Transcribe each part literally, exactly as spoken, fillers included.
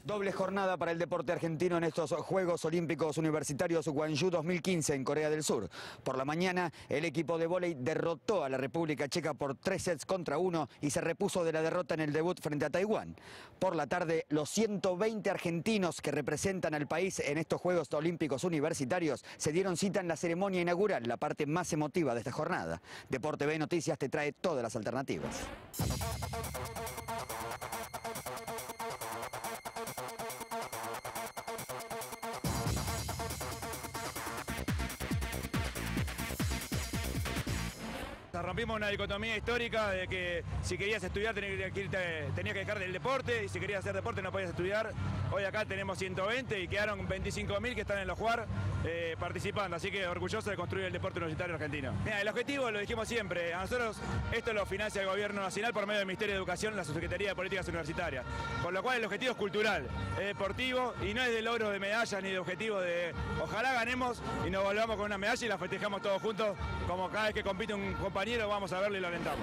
Doble jornada para el deporte argentino en estos Juegos Olímpicos Universitarios Gwangju dos mil quince en Corea del Sur. Por la mañana, el equipo de vóley derrotó a la República Checa por tres sets contra uno y se repuso de la derrota en el debut frente a Taiwán. Por la tarde, los ciento veinte argentinos que representan al país en estos Juegos Olímpicos Universitarios se dieron cita en la ceremonia inaugural, la parte más emotiva de esta jornada. Deporte B Noticias te trae todas las alternativas. Rompimos una dicotomía histórica de que si querías estudiar tenías que, irte, tenías que dejar del deporte, y si querías hacer deporte no podías estudiar. Hoy acá tenemos ciento veinte y quedaron veinticinco mil que están en los Juar eh, participando, así que orgulloso de construir el deporte universitario argentino. Mira, el objetivo, lo dijimos siempre, a nosotros esto lo financia el gobierno nacional por medio del Ministerio de Educación, la Subsecretaría de Políticas Universitarias, con lo cual el objetivo es cultural, es deportivo y no es de logro de medallas ni de objetivo de ojalá ganemos y nos volvamos con una medalla y la festejamos todos juntos, como cada vez que compite un compañero vamos a verlo y lo alentamos.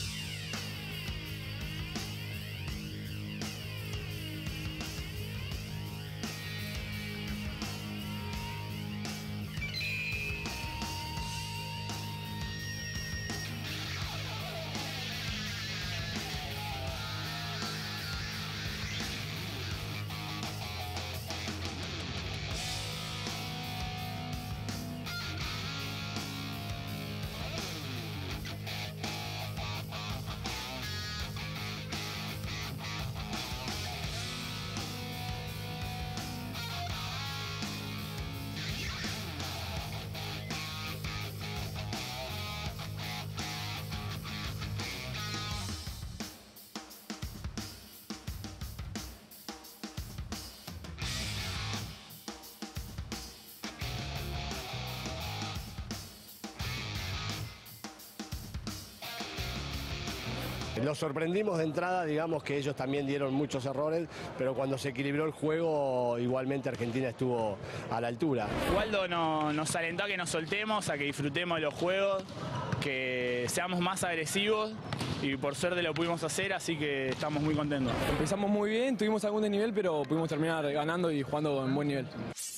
Los sorprendimos de entrada, digamos que ellos también dieron muchos errores, pero cuando se equilibró el juego, igualmente Argentina estuvo a la altura. Waldo no, nos alentó a que nos soltemos, a que disfrutemos de los juegos, que seamos más agresivos y por suerte lo pudimos hacer, así que estamos muy contentos. Empezamos muy bien, tuvimos algún desnivel, pero pudimos terminar ganando y jugando en buen nivel.